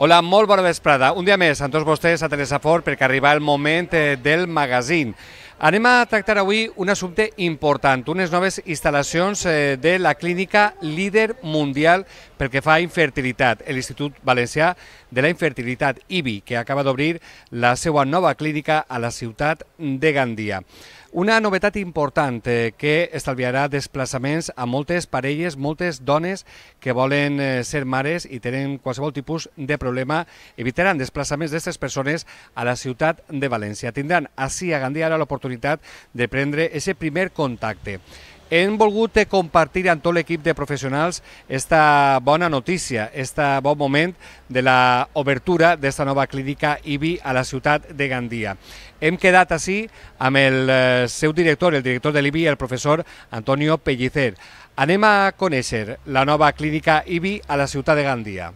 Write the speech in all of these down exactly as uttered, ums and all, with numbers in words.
Hola, molt bona vesprada. Un dia més amb tots vostès a Telesafor perquè arriba el moment del magazín. Anem a tractar avui un assumpte important, unes noves instal·lacions de la clínica líder mundial pel que fa a infertilitat, l'Institut Valencià de la Infertilitat I B I, que acaba d'obrir la seva nova clínica a la ciutat de Gandia. Una novetat important que estalviarà desplaçaments a moltes parelles, moltes dones que volen ser mares i tenen qualsevol tipus de problema. Evitaran desplaçaments d'aquestes persones a la ciutat de València. Tindran així a Gandia ara l'oportunitat de prendre aquest primer contacte. Hem volgut compartir amb tot l'equip de professionals esta bona notícia, este bon moment de l'obertura d'esta nova clínica I B I a la ciutat de Gandia. Hem quedat així amb el seu director, el director de l'I B I, el professor Antonio Pellicer. Anem a conèixer la nova clínica I B I a la ciutat de Gandia.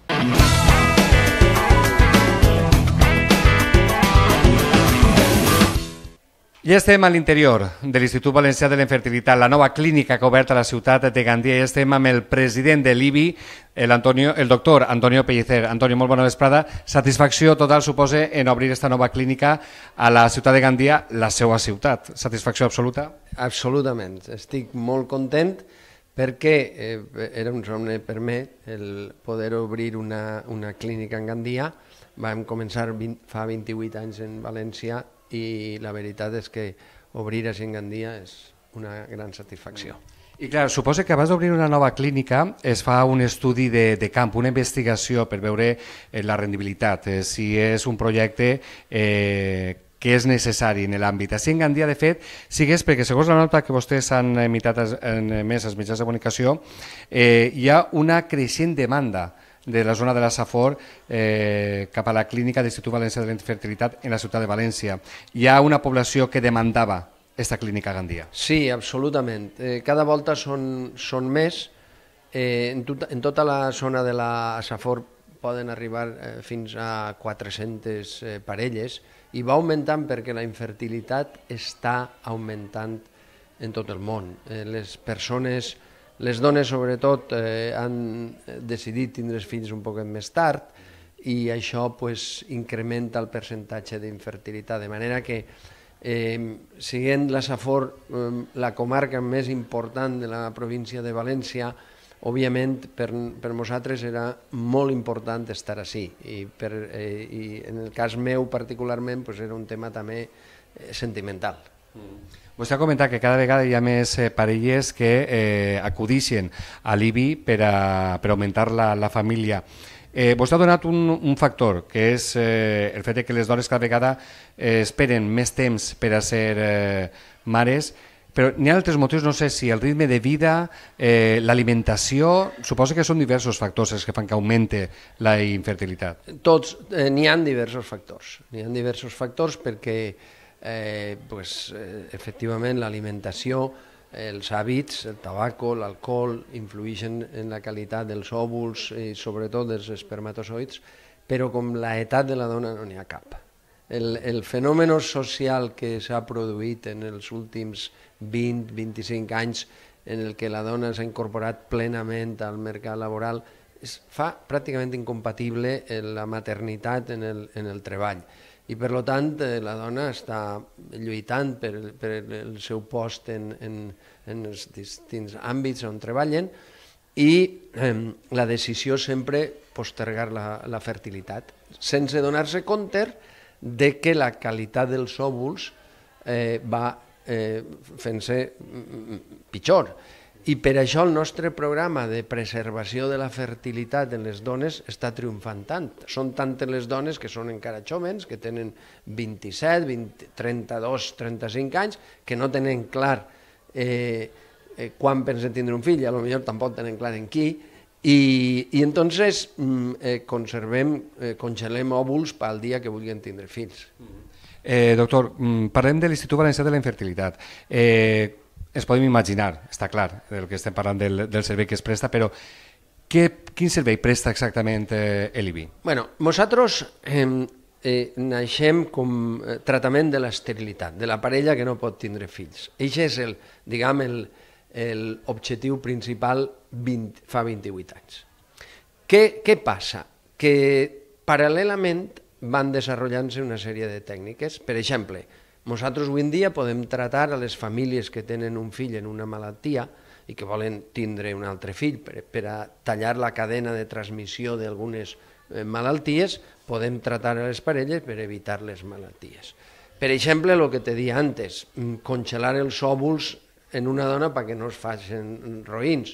Ja estem a l'interior de l'Institut Valencià de la Infertilitat, la nova clínica que ha obert a la ciutat de Gandia. Ja estem amb el president de l'I B I, el doctor Antonio Pellicer. Antonio, molt bona vesprada. Satisfacció total, suposa, en obrir aquesta nova clínica a la ciutat de Gandia, la seva ciutat. Satisfacció absoluta? Absolutament. Estic molt content perquè era un somni per mi el poder obrir una clínica en Gandia. Vam començar fa vint-i-vuit anys en València i la veritat és que obrir així en Gandia és una gran satisfacció. I clar, suposa que abans d'obrir una nova clínica es fa un estudi de, de camp, una investigació per veure eh, la rendibilitat, eh, si és un projecte eh, que és necessari en l'àmbit. Així en Gandia, de fet, sigués perquè segons la nota que vostès han emitat en més als mitjans de comunicació, eh, hi ha una creixent demanda de la zona de la Safor eh, cap a la clínica de l'Institut Valencià de la Infertilitat en la ciutat de València. Hi ha una població que demandava aquesta clínica a Gandia. Sí, absolutament. Eh, cada volta són, són més. Eh, en, tot, en tota la zona de la Safor poden arribar eh, fins a quatre-centes eh, parelles i va augmentant perquè la infertilitat està augmentant en tot el món. Eh, les persones... Les dones, sobretot, eh, han decidit tindre els fills un poc més tard i això pues, incrementa el percentatge d'infertilitat, de manera que, eh, sent la Safor eh, la comarca més important de la província de València, òbviament per, per nosaltres era molt important estar així i, per, eh, i en el cas meu particularment pues, era un tema també eh, sentimental. Mm. Vostè ha comentat que cada vegada hi ha més eh, parelles que eh, acudixen a l'I B I per, a, per augmentar la, la família. Eh, vostè ha donat un, un factor, que és eh, el fet que les dones cada vegada eh, esperen més temps per a ser eh, mares, però n'hi ha altres motius, no sé si el ritme de vida, eh, l'alimentació, suposo que són diversos factors els que fan que augmente la infertilitat. Tots, eh, n'hi ha diversos factors, n'hi ha diversos factors perquè Eh, pues, eh, efectivament l'alimentació, els hàbits, el tabaco, l'alcohol influeixen en la qualitat dels òvuls i sobretot dels espermatozoids, però com l'edat de la dona no n'hi ha cap. El, el fenomen social que s'ha produït en els últims vint a vint-i-cinc anys en el que la dona s'ha incorporat plenament al mercat laboral es fa pràcticament incompatible la maternitat en el, en el treball. I per tant la dona està lluitant per, per el seu post en, en, en els distints àmbits on treballen i eh, la decisió sempre postergar la, la fertilitat, sense donar-se compte de que la qualitat dels òvuls eh, va eh, fent-se pitjor. I per això el nostre programa de preservació de la fertilitat en les dones està triomfant tant. Són tantes les dones que són encara jovens, que tenen vint-i-set, trenta-dos, trenta-cinc anys, que no tenen clar eh, eh, quan pensen tindre un fill, i potser tampoc tenen clar en qui, i, i entonces eh, conservem, eh, congelem òvuls pel dia que vulguin tindre fills. Eh, doctor, parlem de l'Institut Valencià de la Infertilitat. Eh, Ens podem imaginar, està clar, del que estem parlant del, del servei que es presta, però què, quin servei presta exactament eh, l'I B I? Bueno, nosaltres eh, eh, naixem com eh, tractament de l'esterilitat, de la parella que no pot tindre fills. Això és el, diguem, l'objectiu principal vint, fa vint-i-vuit anys. Què, què passa? Que paral·lelament van desenvolupant-se una sèrie de tècniques. Per exemple, nosaltres avui en dia podem tratar a les famílies que tenen un fill en una malaltia i que volen tindre un altre fill per, per a tallar la cadena de transmissió d'algunes eh, malalties, podem tratar a les parelles per evitar les malalties. Per exemple, el que te deia antes, congelar els òvuls en una dona perquè no es facin roïns.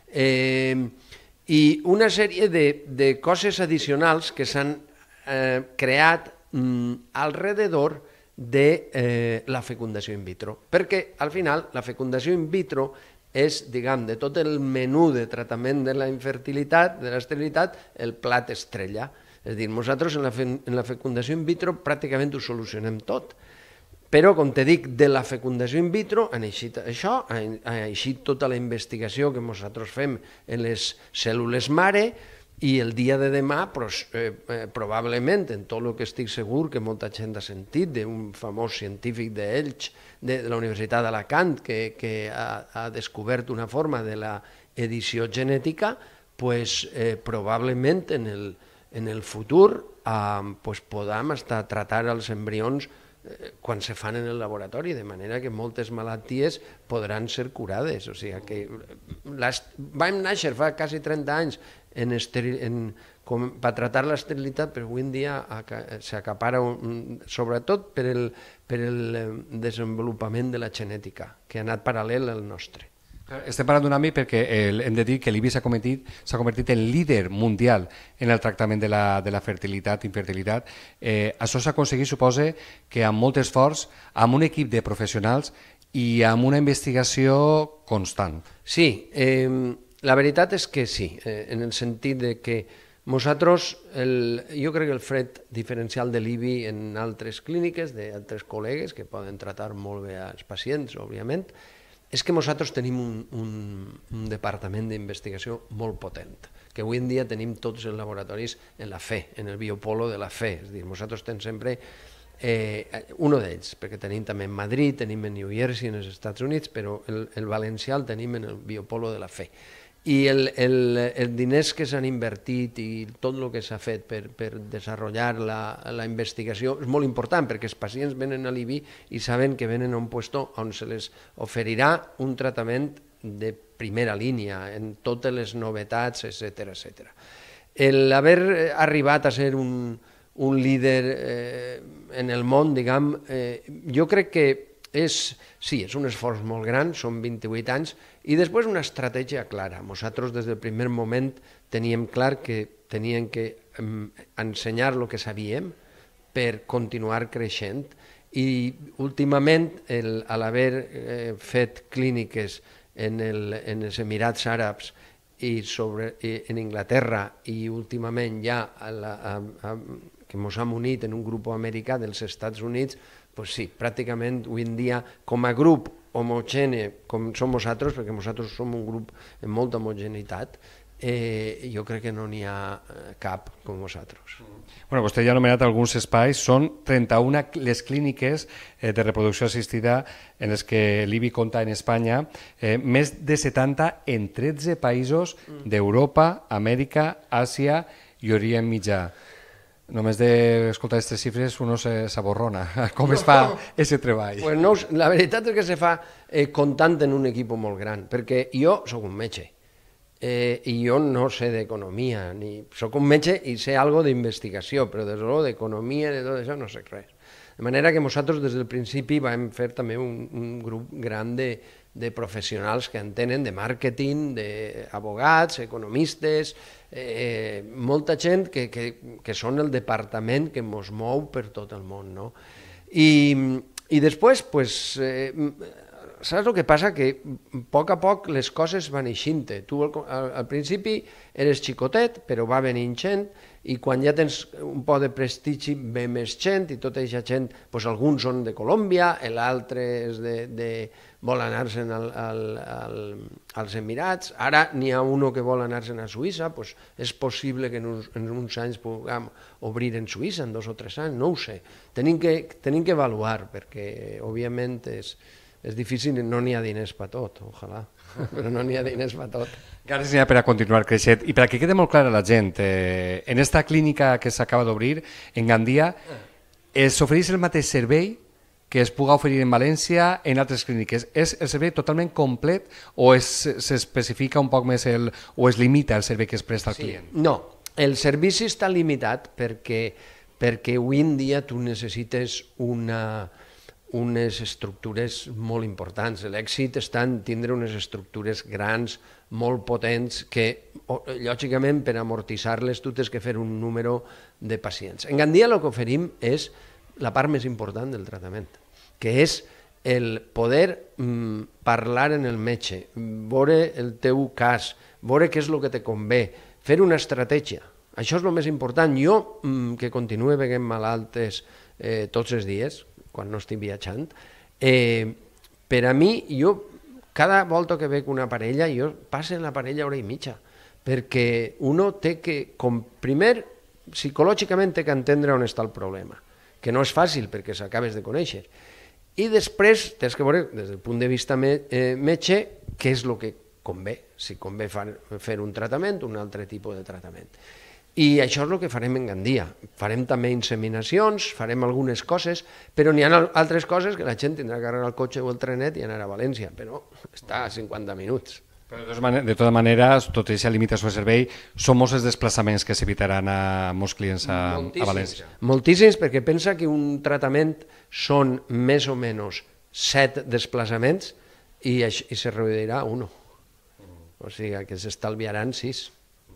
Eh, I una sèrie de, de coses addicionals que s'han eh, creat mm, alrededor de eh, la fecundació in vitro. Perquè, al final, la fecundació in vitro és, diguem, de tot el menú de tractament de la infertilitat, de l'esterilitat, el plat estrella. És a dir, nosaltres en la, fe, en la fecundació in vitro pràcticament ho solucionem tot. Però, com te dic, de la fecundació in vitro han eixit això, ha eixit tota la investigació que nosaltres fem en les cèl·lules mare i el dia de demà, pues, eh, eh, probablement, en tot el que estic segur que molta gent ha sentit, d'un famós científic d'Elx, de, de la Universitat d'Alacant, que, que ha, ha descobert una forma de l'edició genètica, pues, eh, probablement en el en el futur eh, pues podem estar tratar els embrions eh, quan se fan en el laboratori, de manera que moltes malalties podran ser curades. O sigui que les, vam néixer fa quasi trenta anys en esteril, en, com, per tratar l'esterilitat, però avui en dia s'acapara sobretot per el, per el desenvolupament de la genètica, que ha anat paral·lel al nostre. Estem parlant d'un àmbit perquè el, hem de dir que l'I B I s'ha convertit, convertit en líder mundial en el tractament de la, de la fertilitat, infertilitat. Eh, això s'ha aconseguit, suposa, que amb molt esforç, amb un equip de professionals i amb una investigació constant. Sí, eh, la veritat és que sí, eh, en el sentit de que nosaltres, el, jo crec que el fred diferencial de l'I B I en altres clíniques, d'altres col·legues que poden tratar molt bé als pacients, òbviament, és que nosaltres tenim un, un, un departament d'investigació molt potent, que avui en dia tenim tots els laboratoris en la fe, en el biopolo de la fe. És a dir, nosaltres tenim sempre eh, un d'ells, perquè tenim també en Madrid, tenim en New Jersey, en els Estats Units, però el, el valencià el tenim en el biopolo de la fe. I el, el, els diners que s'han invertit i tot el que s'ha fet per, per desenvolupar la, la investigació és molt important, perquè els pacients venen a l'I B I i saben que venen a un lloc on se les oferirà un tractament de primera línia, en totes les novetats, etcètera, etcètera. El haver arribat a ser un, un líder eh, en el món, diguem, eh, jo crec que és, sí, és un esforç molt gran, són vint-i-vuit anys, i després una estratègia clara. Nosaltres des del primer moment teníem clar que teníem que ensenyar el que sabíem per continuar creixent, i últimament, el, a l'haver eh, fet clíniques en, el, en els Emirats Àrabs i, sobre, i en Inglaterra, i últimament ja a la, a, a, que ens hem unit en un grup americà dels Estats Units, pues sí, pràcticament avui en dia com a grup homogène com som nosaltres, perquè nosaltres som un grup amb molta homogeneïtat, eh, jo crec que no n'hi ha cap com nosaltres. Bueno, vostè ja ha anomenat alguns espais, són trenta-una les clíniques eh, de reproducció assistida en les que l'I B I compta en Espanya, eh, més de setanta en tretze països d'Europa, Amèrica, Àsia i Orient Mitjà. Només d'escoltar aquestes xifres uno s'aborrona. Com es fa aquest treball? Pues no, la veritat és que se fa eh, comptant en un equip molt gran, perquè jo soc un metge eh, i jo no sé d'economia, ni soc un metge i sé algo d'investigació, però des de d'economia i de tot això no sé res. De manera que nosaltres des del principi vam fer també un, un grup gran de, de professionals que entenen de màrqueting, d'abogats, economistes, eh, molta gent que, que, que són el departament que ens mou per tot el món. No? I, i després, pues, eh, saps el que passa? Que a poc a poc les coses van eixint. Tu al, al principi eres xicotet, però va venint gent, i quan ja tens un poc de prestigi ve més gent, i tota aquesta gent, doncs alguns són de Colòmbia, l'altre és de, de vol anar-se'n al, al, al, als Emirats, ara n'hi ha un que vol anar-se'n a Suïssa, doncs és possible que en uns, en uns anys puguem obrir en Suïssa, en dos o tres anys, no ho sé. Tenim que, tenim que avaluar, perquè òbviament és és difícil, no n'hi ha diners per tot, ojalà, però no n'hi ha diners per tot. Ganes n'hi ha per a continuar creixent. I per a que quede molt clara la gent, eh, en esta clínica que s'acaba d'obrir, en Gandia, eh, s'ofereix el mateix servei que es puga oferir en València en altres clíniques. És el servei totalment complet o s'especifica un poc més el, o es limita el servei que es presta al Sí. client? No, el servici està limitat perquè, perquè avui en dia tu necessites una, unes estructures molt importants. L'èxit està en tindre unes estructures grans, molt potents, que lògicament per amortitzar-les tu tens que fer un número de pacients. En Gandia el que oferim és la part més important del tractament, que és el poder mm, parlar en el metge, veure el teu cas, veure què és el que te convé, fer una estratègia. Això és el més important. Jo, mm, que continuo veient malaltes eh, tots els dies, quan no estic viatjant, eh, per a mi, jo, cada volta que veig una parella, jo passo en la parella hora i mitja, perquè uno té que, com, primer, psicològicament té que entendre on està el problema, que no és fàcil perquè s'acabes de conèixer. I després tens que veure, des del punt de vista me, eh, metge, què és el que convé, si convé fer, fer un tractament, un altre tipus de tractament. I això és el que farem en Gandia. Farem també inseminacions, farem algunes coses, però n'hi ha altres coses que la gent tindrà que agarrar el cotxe o el trenet i anar a València, però està a cinquanta minuts. Però de tota manera, tot i aquesta limitació de servei, són molts els desplaçaments que s'evitaran a molts clients a, a València. Moltíssims, perquè pensa que un tractament són més o menys set desplaçaments i, i se reduirà a uno. O sigui que s'estalviaran sis.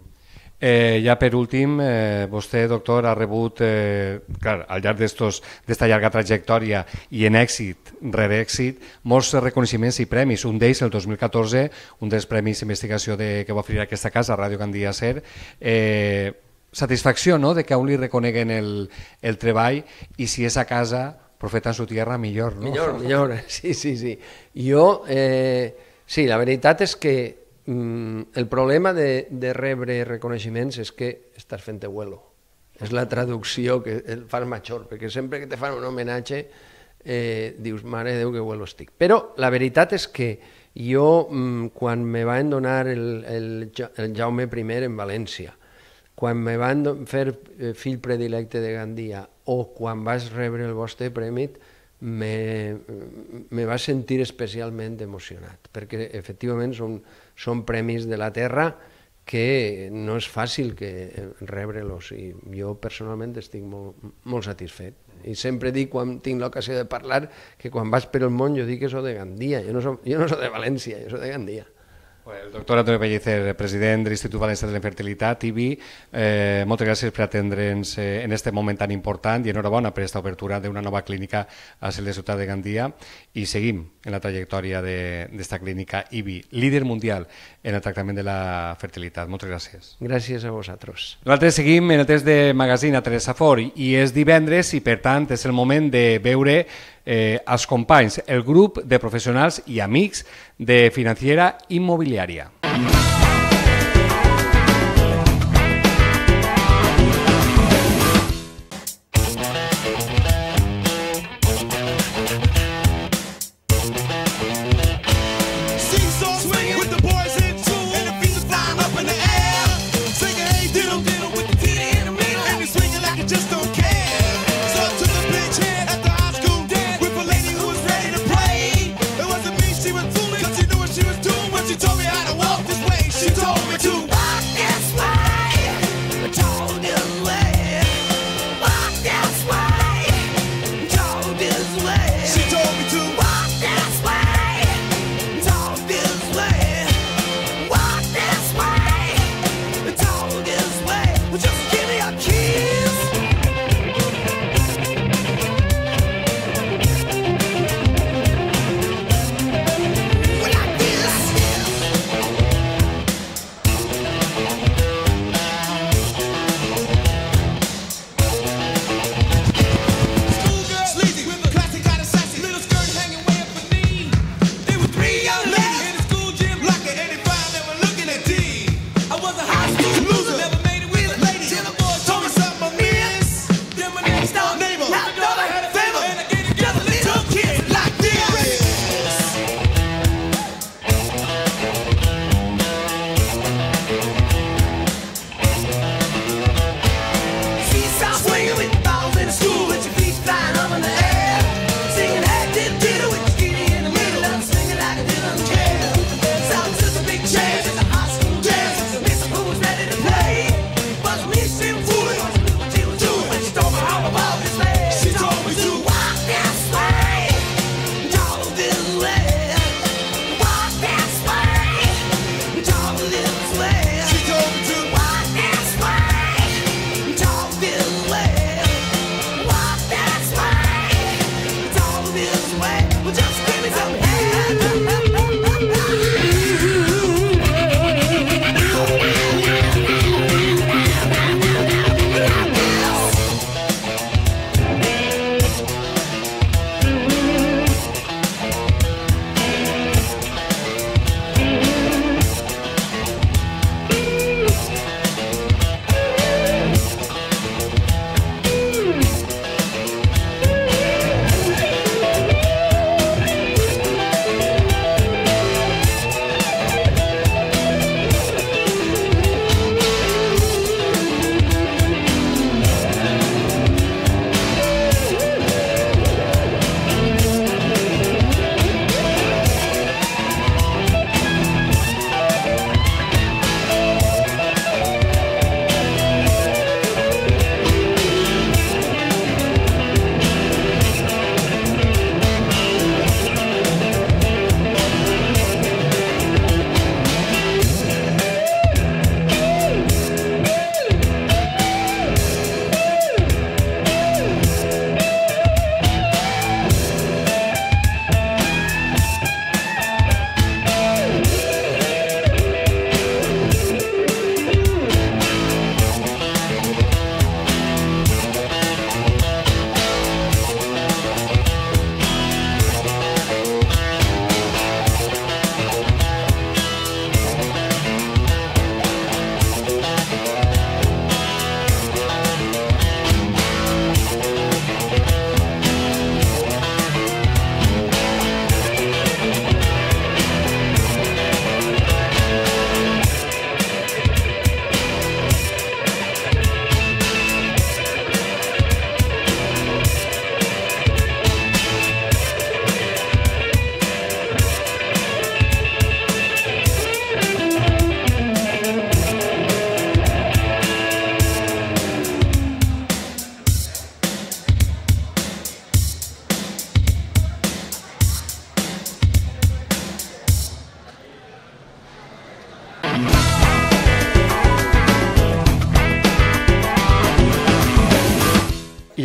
Eh, ja per últim, eh, vostè, doctor, ha rebut, eh, clar, al llarg d'esta llarga trajectòria i en èxit rere èxit, molts reconeixements i premis. Un d'ells, el dos mil catorze, un dels premis d'investigació de, que va oferir aquesta casa, Ràdio Gandia Ser, eh, satisfacció, no?, de que a un li reconeguen el, el treball i si és a casa, profeta en su tierra, millor, no? Millor, millor, sí, sí, sí. Jo, eh, sí, la veritat és que el problema de, de rebre reconeixements és que estàs fent vuelo. És la traducció que el fas major, perquè sempre que te fan un homenatge eh, dius, mare de Déu, que vuelo estic. Però la veritat és que jo, quan me van donar el, el, el Jaume I en València, quan me van fer fill predilecte de Gandia o quan vas rebre el vostre premi, me, me va sentir especialment emocionat, perquè efectivament són, són premis de la terra que no és fàcil que rebre-los i jo personalment estic molt, molt satisfet. I sempre dic, quan tinc l'ocasió de parlar, que quan vas per el món jo dic que soc de Gandia, jo no soc, jo no soc de València, jo soc de Gandia. El doctor Antonio Pellicer, president de l'Institut Valencià de la Infertilitat, I B I, eh, moltes gràcies per atendre'ns eh, en aquest moment tan important i enhorabona per aquesta obertura d'una nova clínica a la ciutat de Gandia i seguim en la trajectòria d'esta clínica I B I, líder mundial en el tractament de la fertilitat. Moltes gràcies. Gràcies a vosaltres. Nosaltres seguim en el test de magazine a Teresa Fort i és divendres i per tant és el moment de veure Eh, els companys, el grup de professionals i amics de Financiera Immobiliària.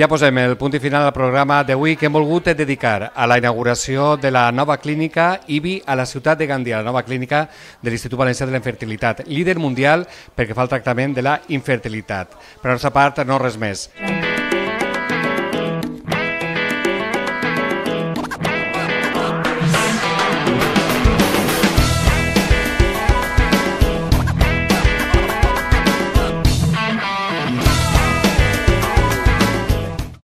ja posem el punt i final al programa d'avui que hem volgut dedicar a la inauguració de la nova clínica I B I a la ciutat de Gandia, la nova clínica de l'Institut Valencià de la Infertilitat, líder mundial perquè fa el tractament de la infertilitat. Per la nostra part, no res més.